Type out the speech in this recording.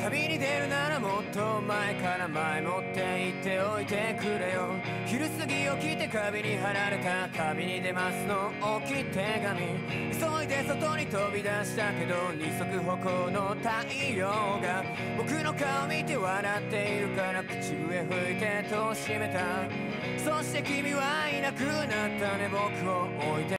旅に出るならもっと前から前もって言っておいてくれよ。昼過ぎ起きて壁に貼られた旅に出ますの大きい手紙。急いで外に飛び出したけど二足歩行の太陽が僕の顔見て笑っているから口笛吹いて戸を閉めた。そして君はいなくなったね、僕を置いて